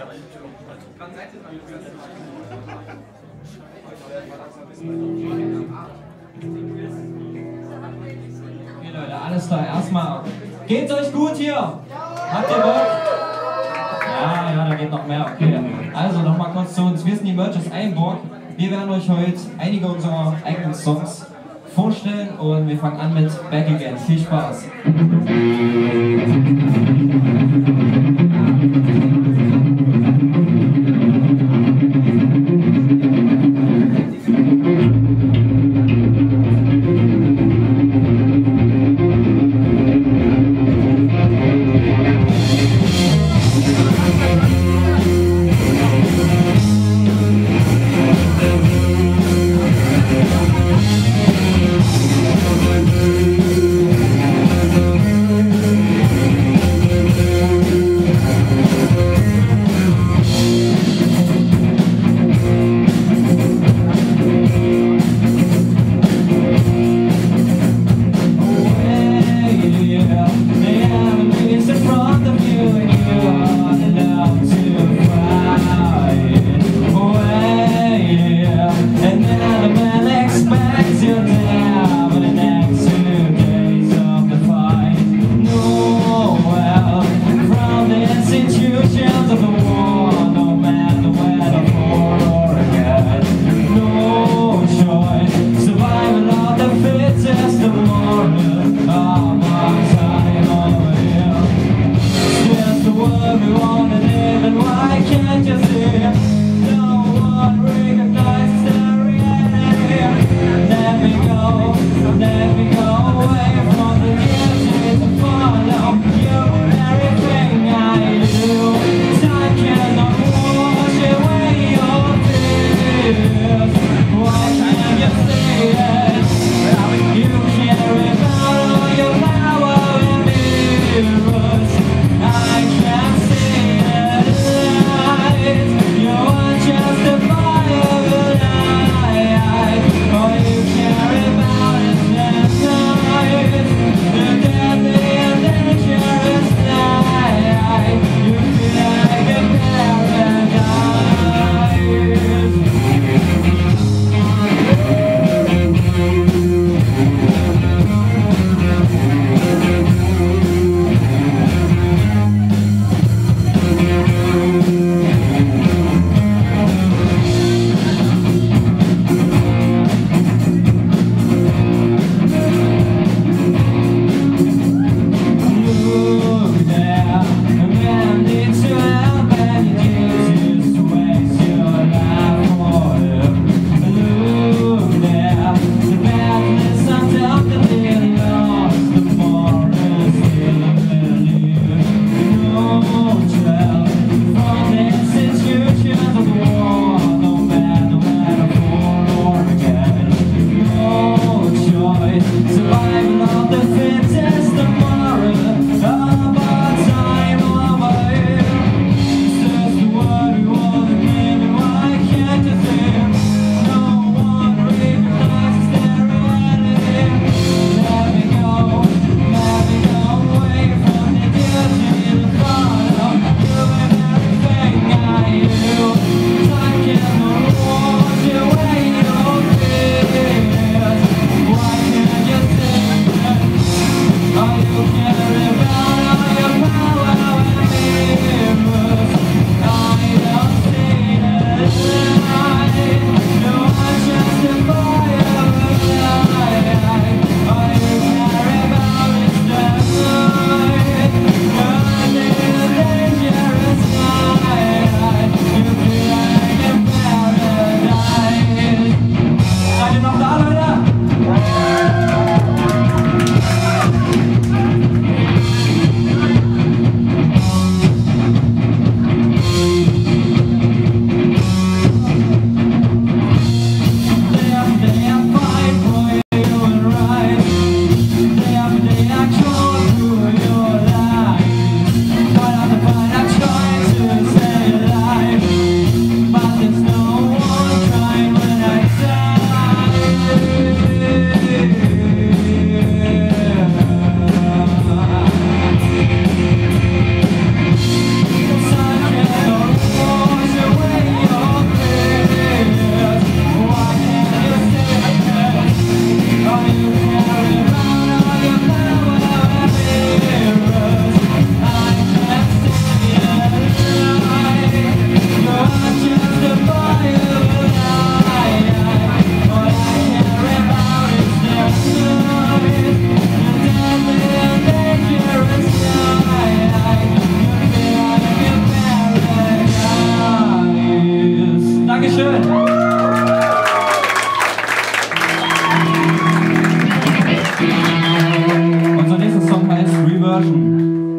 Okay, Leute, alles klar. Erstmal, geht's euch gut hier? Habt ihr Bock? Ja, da geht noch mehr. Okay. Also nochmal kurz zu uns. Wir sind die Merges Eilenburg. Wir werden euch heute einige unserer eigenen Songs vorstellen und wir fangen an mit Back Again. Viel Spaß! Dankeschön. Unser nächster Song heißt Reversion.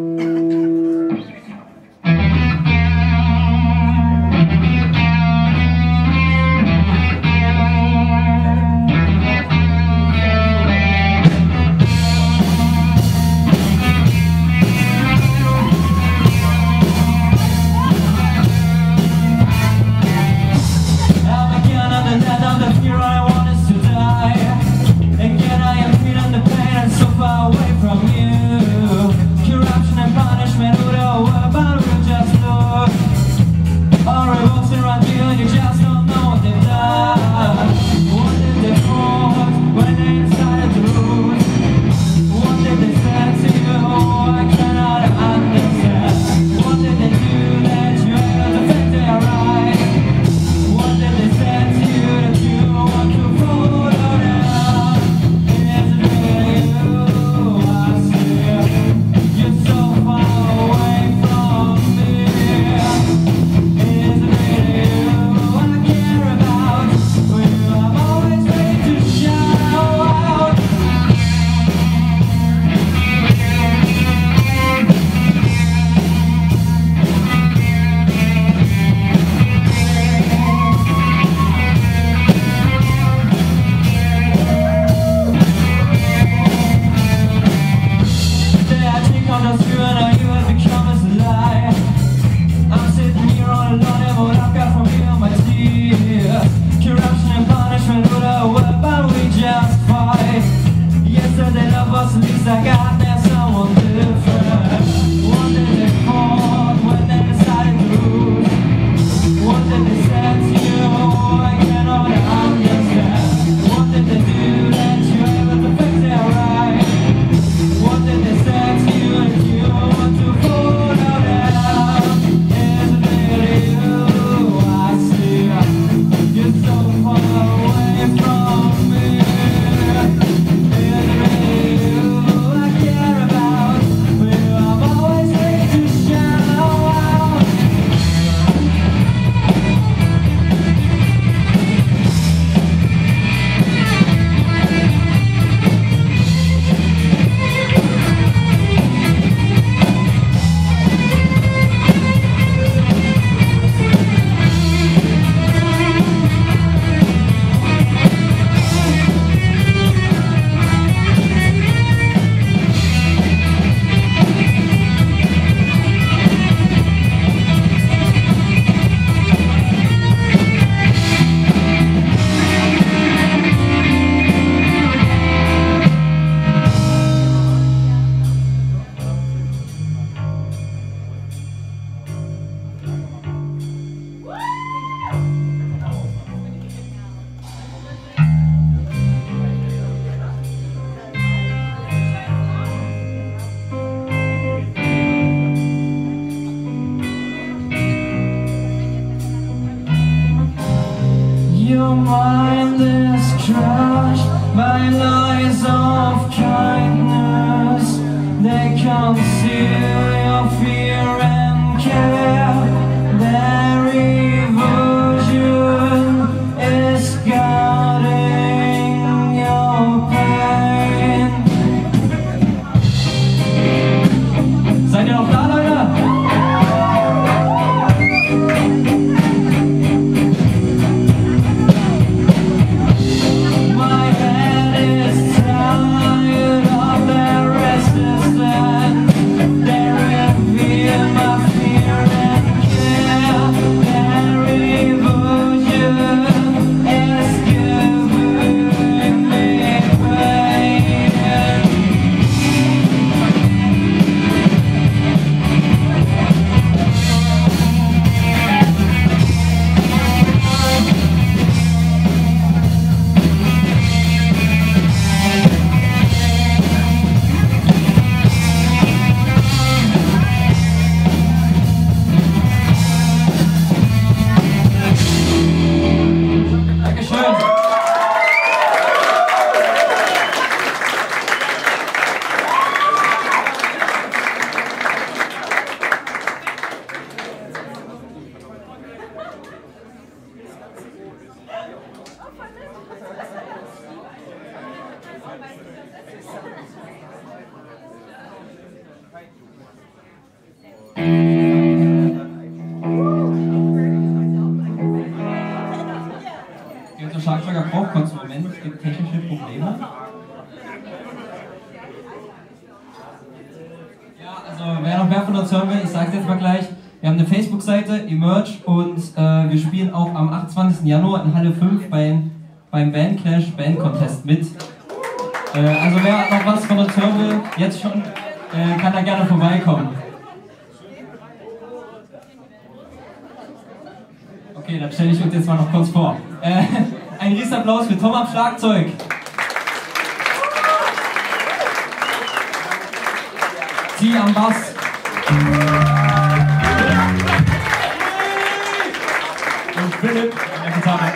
Your mind is crushed by lies of kindness. They conceal your fear and care. Their illusion is guarding your pain. Seid ihr noch da, Leute? My head is tired braucht kurz einen Moment, es gibt technische Probleme. Ja, also wer noch mehr von uns hören will, ich sage es jetzt mal gleich. Wir haben eine Facebook-Seite, Emerge, und wir spielen auch am 28. Januar in Halle 5 beim Bandclash Band Contest mit. Also wer noch was von uns hören will, jetzt schon, kann da gerne vorbeikommen. Okay, dann stelle ich uns jetzt mal noch kurz vor. Ein Riesenapplaus für Tom am Schlagzeug. Sie am Bass. Und Philipp an der Gitarre.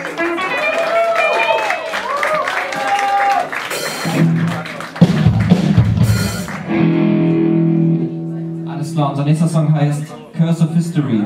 Alles klar, unser nächster Song heißt Curse of History.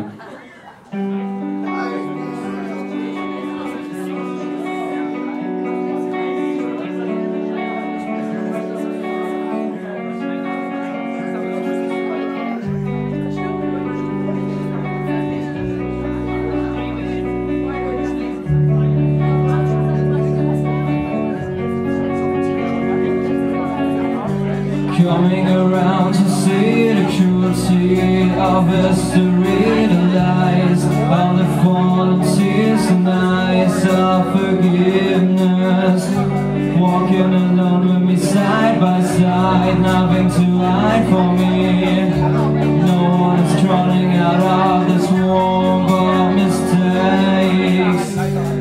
Coming around to see the cruelty of history, the lies of the fallen tears and eyes of forgiveness. Walking alone with me side by side, nothing to hide for me. No one is crawling out of this war but mistakes.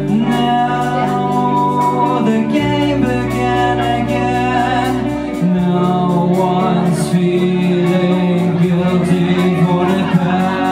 Now the game began again. No one's feeling guilty for the past.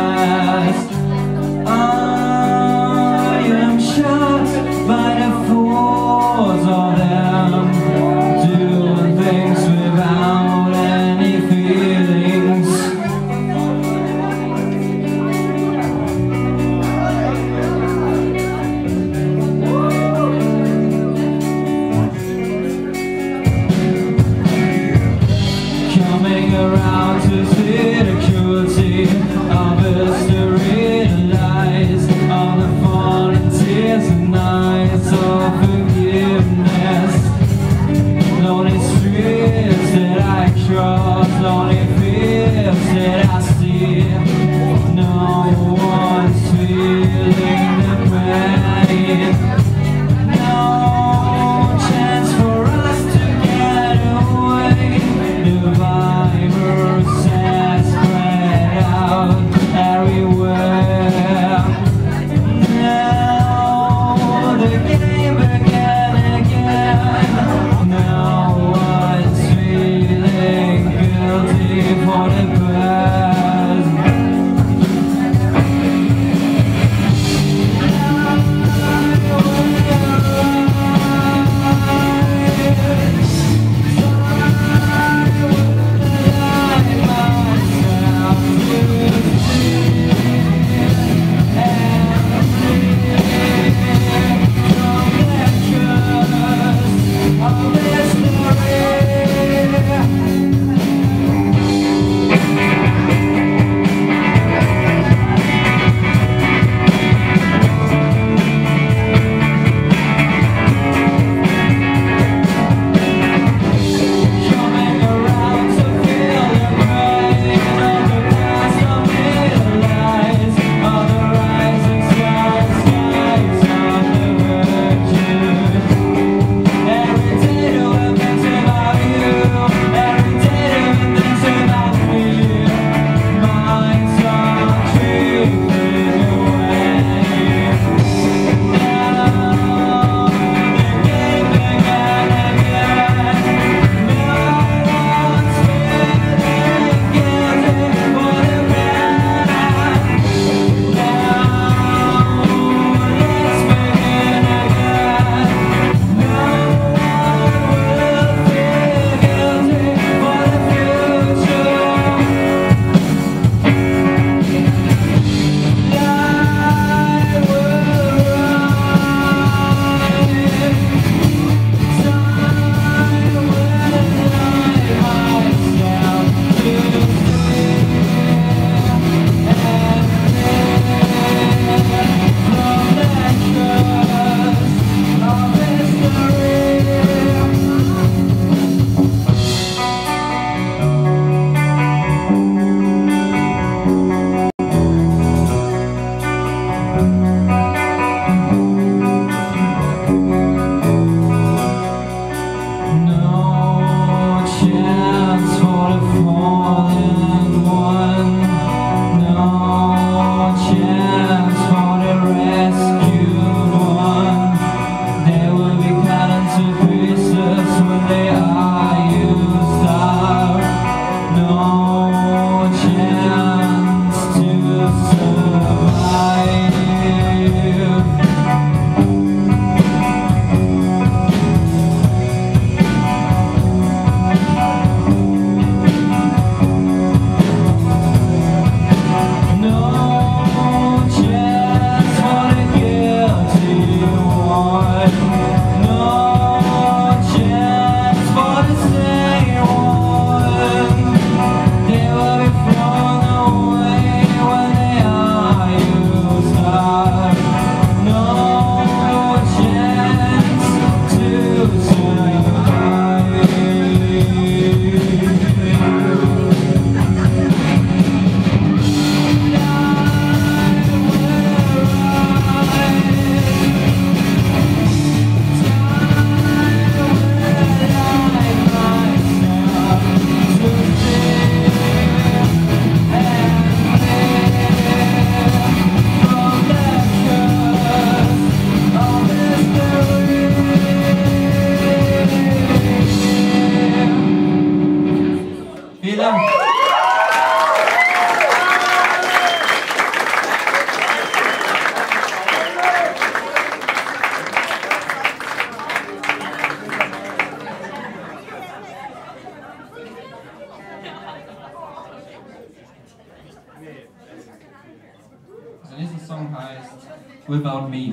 heißt Without Me.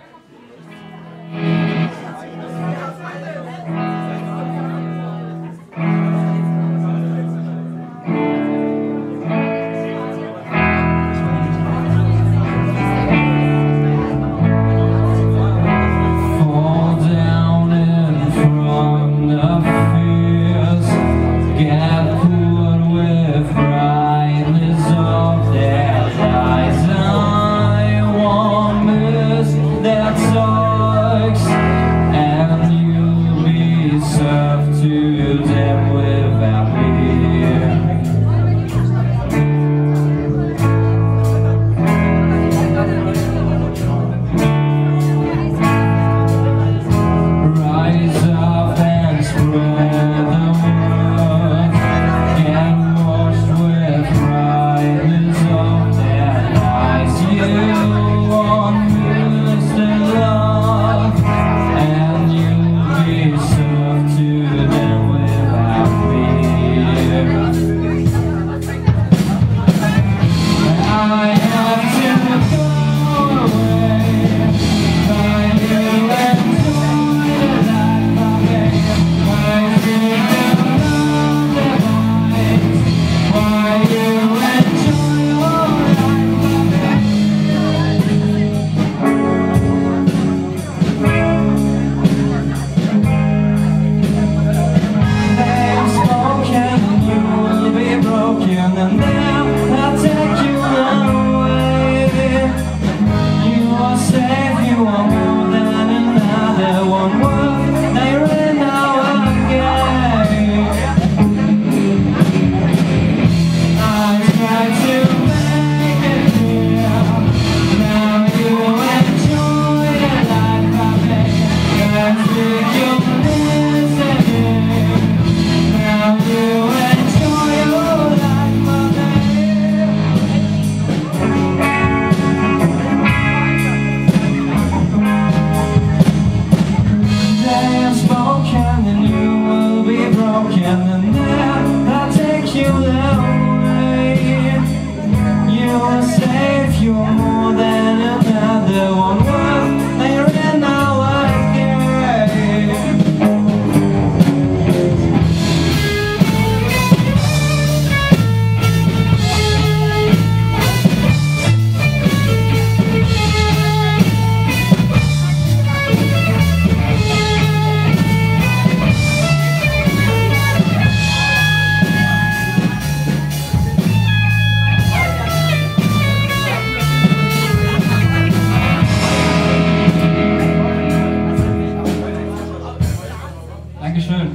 Dankeschön.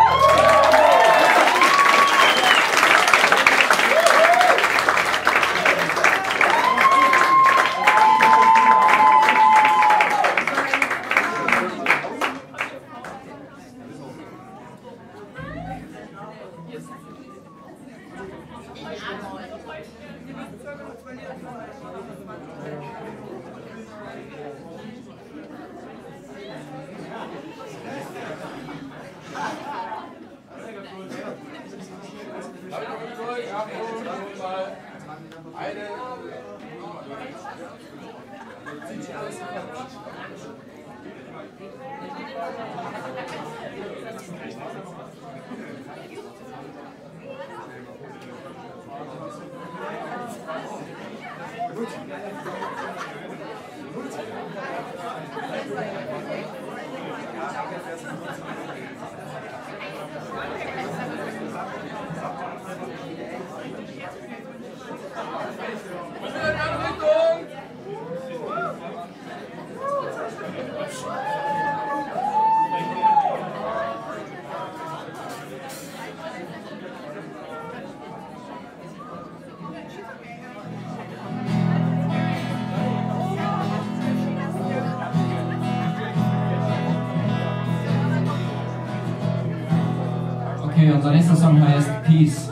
Okay, unser nächster Song heißt Peace.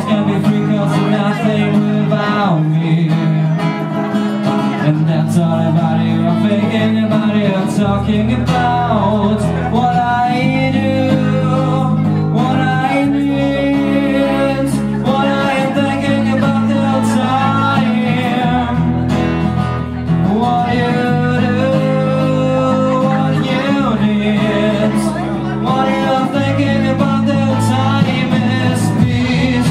can be free 'cause you're nothing without me. And that's all about you. I'm thinking about you, talking about what I do, what I need, what I am thinking about the time. What you do, what you need, what you're thinking about the time is peace.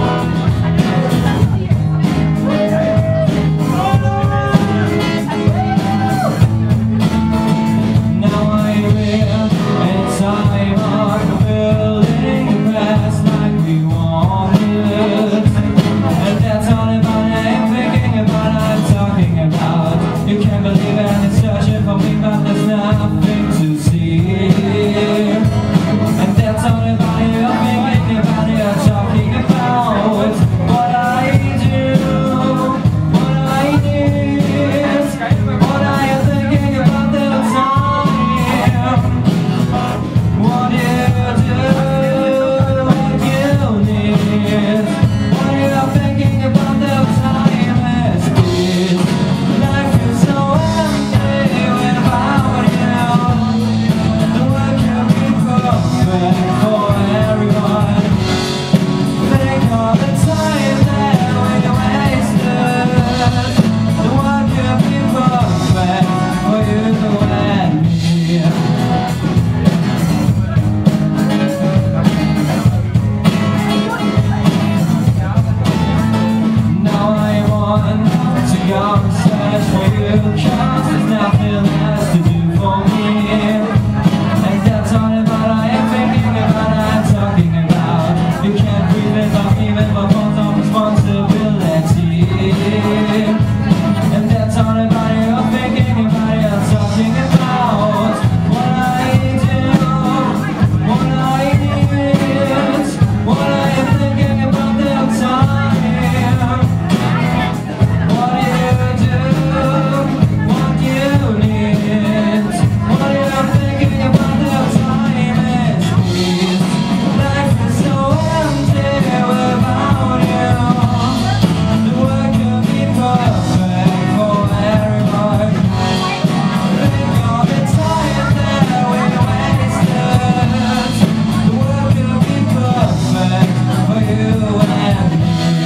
Now I'm here in time of building the past like we wanted. And that's all about it, I'm thinking about, I'm talking about. You can't believe it, I'm searching for me, but there's nothing to see. And that's all about it, I'm thinking about it, I'm talking about what I do, what I need, what I am thinking about the time. What you do, what you need, what you're thinking about the time is peace. Life is so empty without you. The world can be perfect for everyone. Think of the time that we wasted. The world can be perfect for you and me. Now I want to go and search for you, 'cause there's nothing else to do for me. And that's all about I am thinking about, I'm talking about. You can't breathe without me, with my bones on responsibility. And that's all about you, I'm thinking about it, I'm talking about what I do, what I need, what I am thinking about the time. What you do, what you need, what you're thinking about the time is peace. Life is so empty without you. The world can be perfect for everyone. Think of the time that we wasted. The world can be perfect for you and me.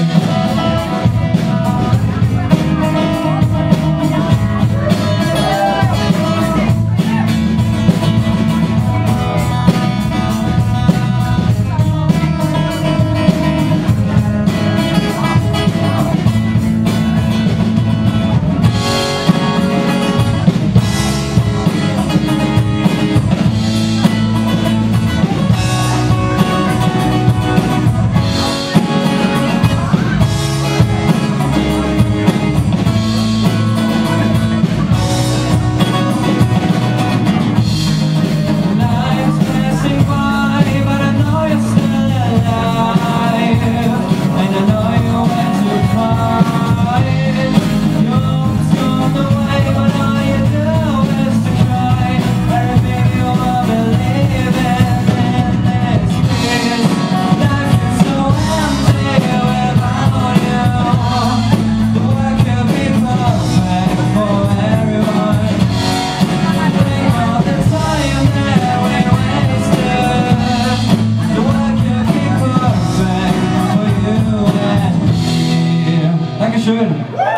Life's passing by, but I know you're still alive. And I know you went to find. Your hope's gone away, but all you do is to cry. Everything you are believing in is peace. Life is so empty without you. The world can be perfect for everyone. Think of the time that we wasted. The world can be perfect for you and me. Dankeschön.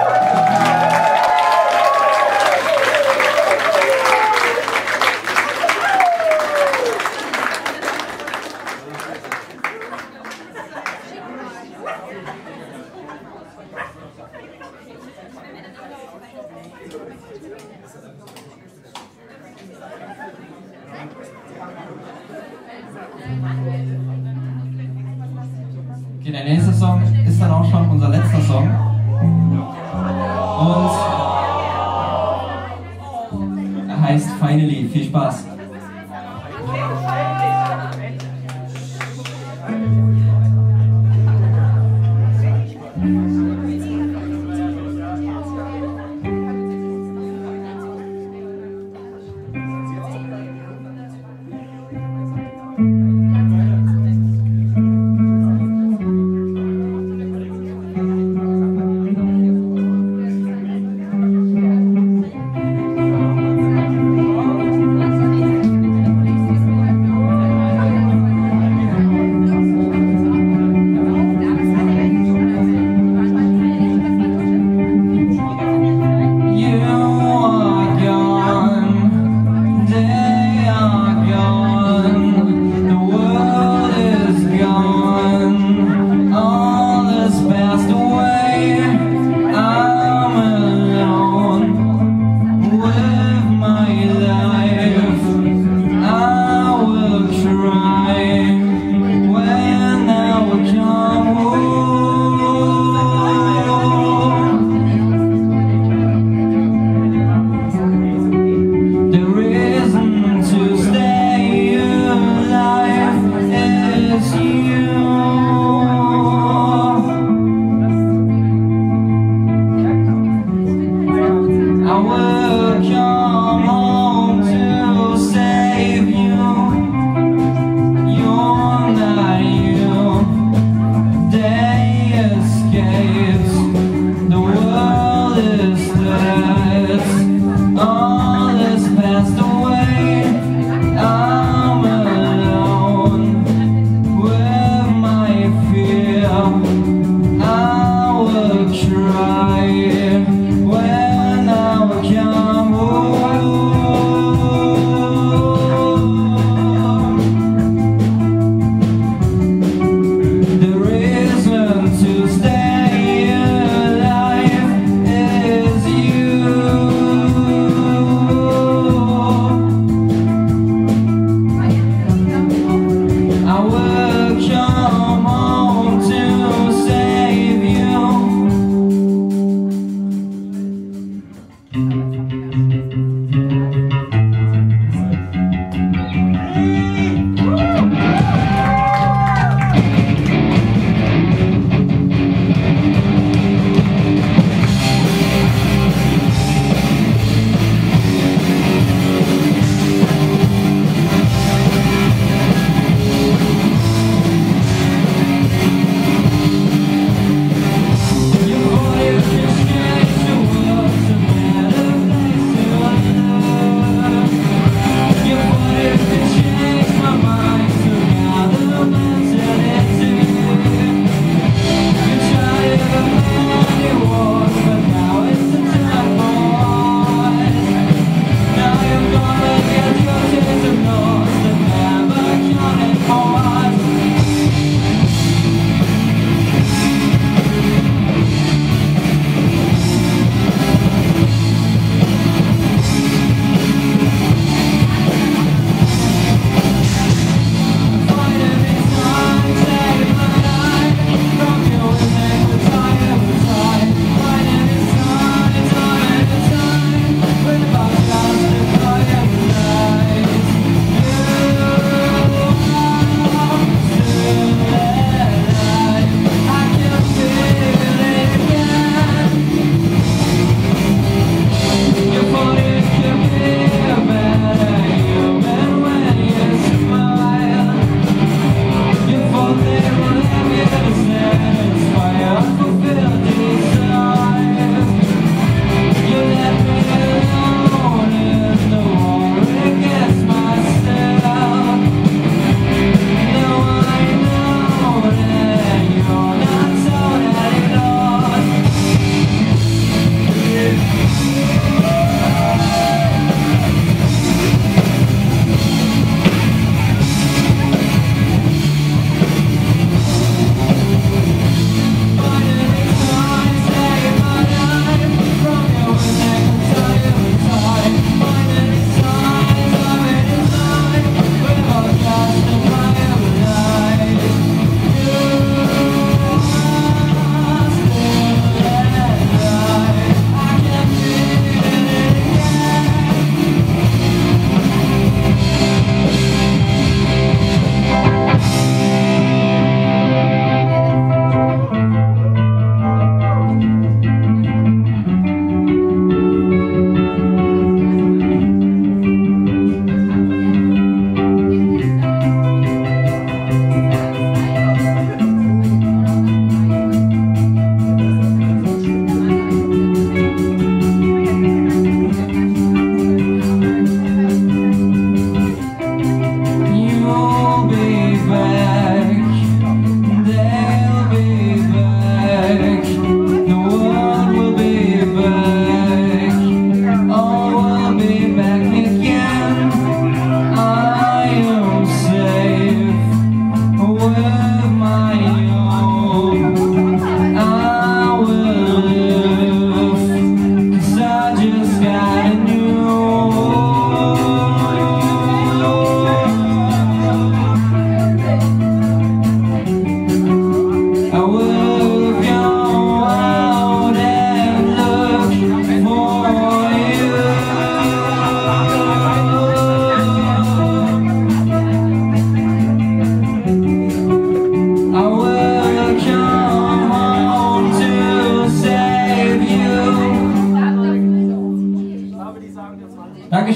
Okay, der nächste Song ist dann auch schon unser letzter Song. Und er heißt Finally. Viel Spaß.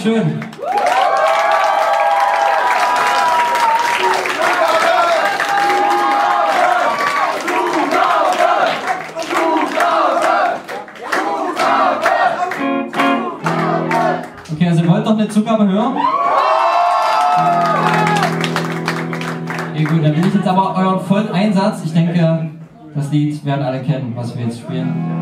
Dankeschön. Okay, also ihr wollt doch eine Zugabe hören? Ja gut, dann will ich jetzt aber euren vollen Einsatz. Ich denke, das Lied werden alle kennen, was wir jetzt spielen.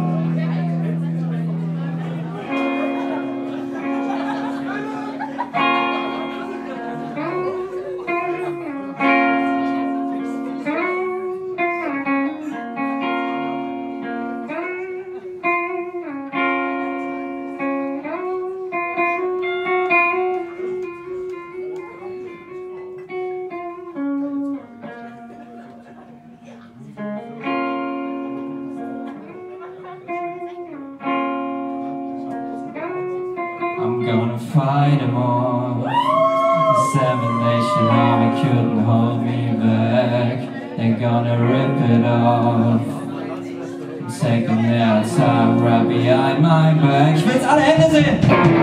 I'm gonna fight them off. The Seven Nation Army couldn't hold me back. They're gonna rip it off. Taking their time right behind my back. Ich will's alle Hände sehen!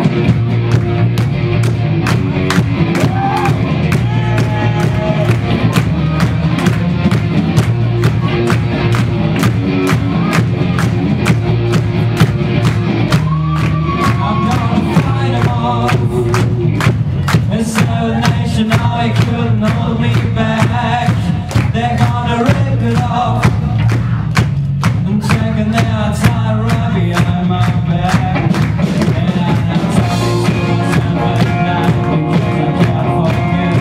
Couldn't hold me back. They're gonna rip it off and taking their time right behind my back. And I'm talking to myself at night because I can't forget.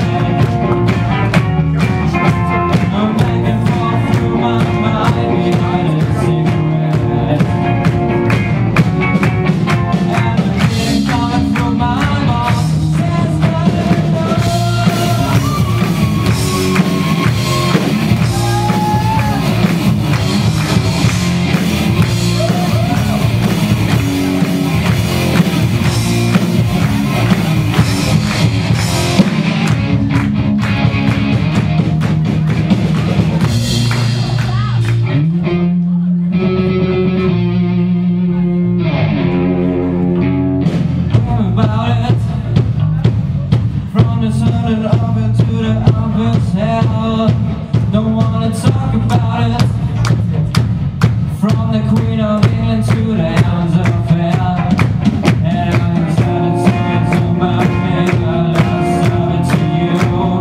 I'm back and forth through my mind behind a cigarette. And the feeling coming from my mouth says don't wanna talk about it. From the Queen of England to the Hounds of Hell. And I'm trying to say it's about me, but I'll serve it to you.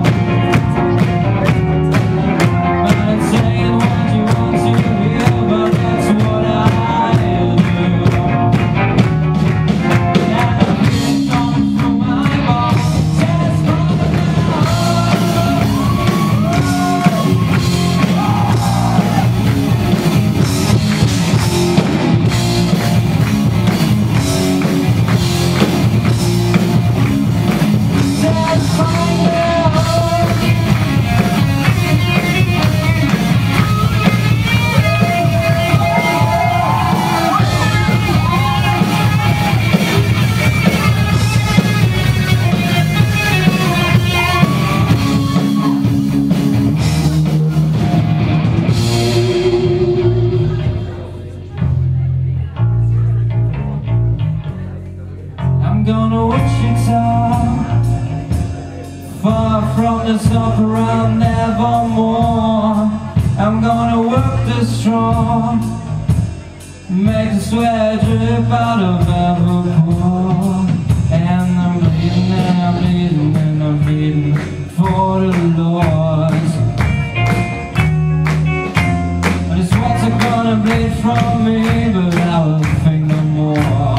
But I'm saying what you want to hear, but that's what I do. And I'm feeling coming from my boss, says from the I'm gonna Wichita, far from the top around Nevermore. I'm gonna work this strong, make the sweat drip out of Evermore. And I'm bleeding and I'm bleeding and I'm bleeding for the Lord. But it's what's gonna bleed from me, but I will think no more.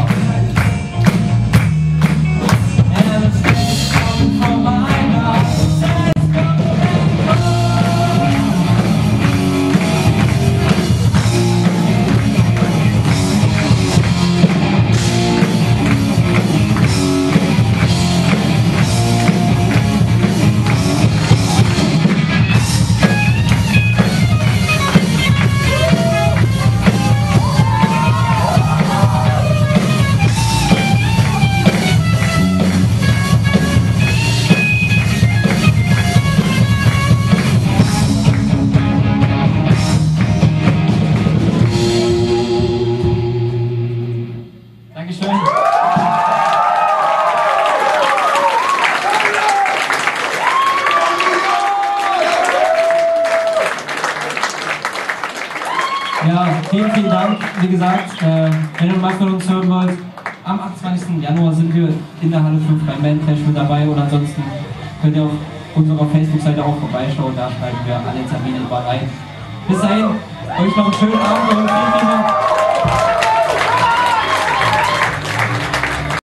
Ja, vielen, vielen Dank. Wie gesagt, wenn ihr mal von uns hören wollt, am 28. Januar sind wir in der Halle 5 beim Bandclash mit dabei und ansonsten könnt ihr auf unserer Facebook-Seite auch vorbeischauen, da schreiben wir alle Termine immer rein. Bis dahin, euch noch einen schönen Abend und vielen, vielen Dank.